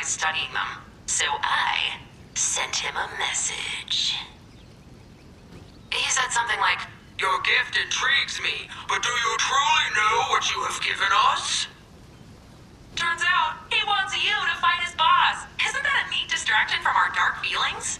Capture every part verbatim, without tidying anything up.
tries studying them. So I sent him a message. He said something like, "Your gift intrigues me, but do you truly know what you have given us?" Turns out, he wants you to fight his boss. Isn't that a neat distraction from our dark feelings?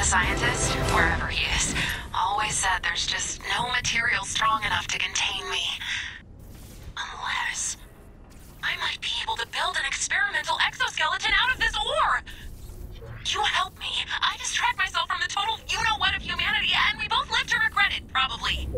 The scientist, wherever he is, always said there's just no material strong enough to contain me. Unless I might be able to build an experimental exoskeleton out of this ore. You help me. I distract myself from the total you-know-what of humanity, and we both live to regret it, probably.